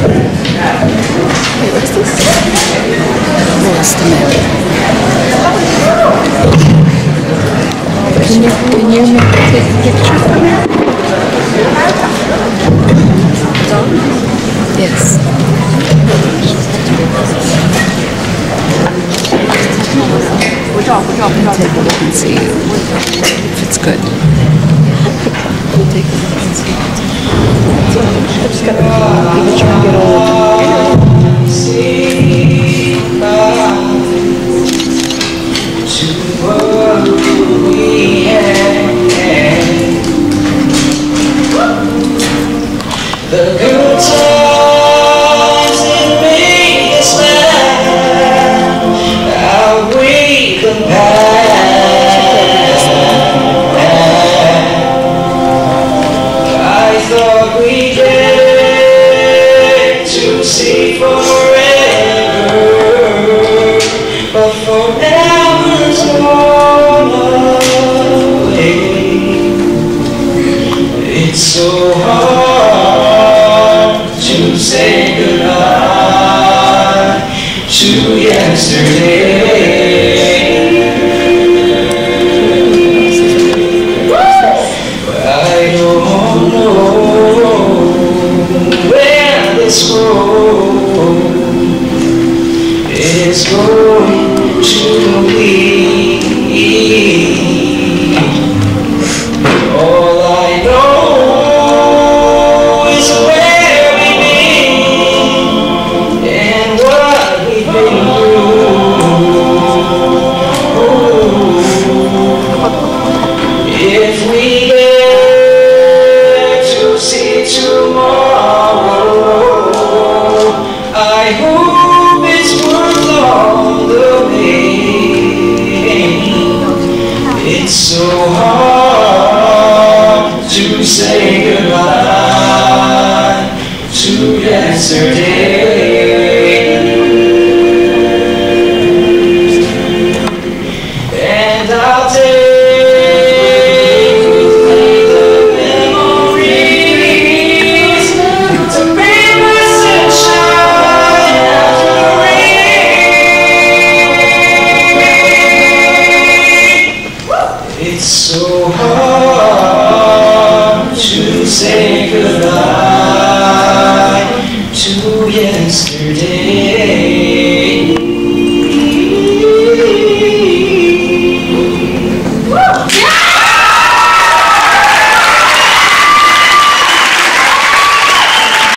Wait, what is this? Lost America. Can you take a picture for me? Yes. Take a look and see if it's good. Take a look and see. I just gotta try and get all the good times that make us laugh outweigh the past. I thought we'd get to see forever, but forever's gone away. It's so hard to say goodbye to yesterday. I don't know where this road is going to lead. All I know is where we've been and what we've been through. If we get to see tomorrow, I hope it's worth all the pain. It's so hard to say goodbye to yesterday.